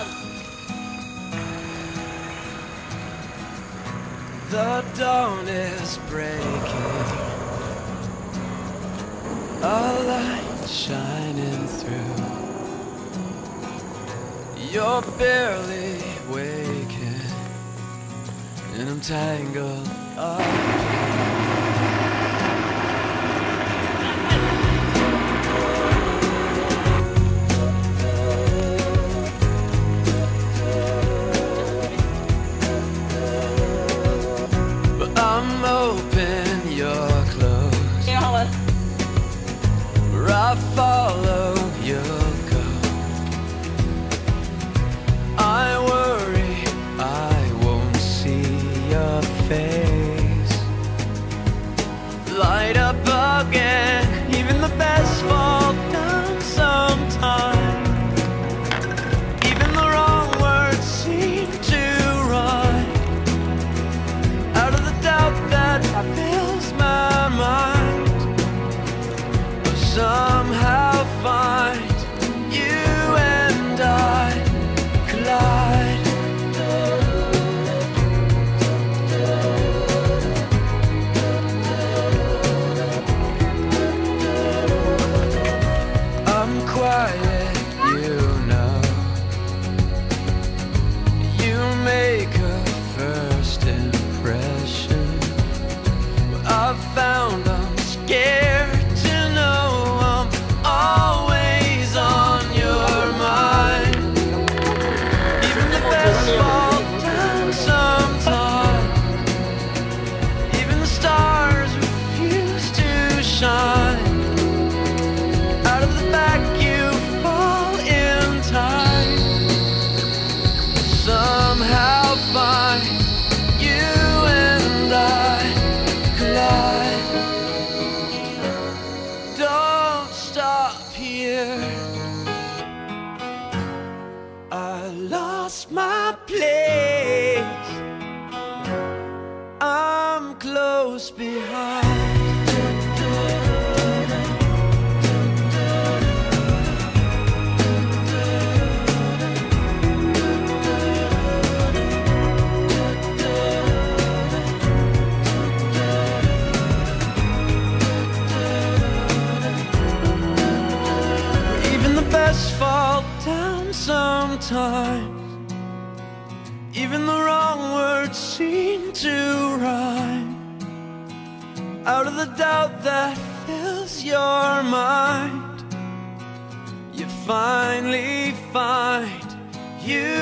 The dawn is breaking, a light shining through. You're barely waking, and I'm tangled up. I'm open, you're closed. Where I follow, you'll go. I worry I won't see your face. Light up again, even the best fall down sometime. Even the wrong words seem to rhyme. Out of the doubt that fills my mind, but somehow find you and I collide. I'm quiet, you know. You make a first impression. I've found I'm scared to know I'm always on your mind. Even the best fall down sometime. Even the stars refuse to shine. Out of the back you fall in time. Somehow find you and I collide. Don't stop here. I lost my place. I'm close behind. Even the best fall down sometimes. Even the wrong words seem to rhyme. Out of the doubt that fills your mind, you finally find you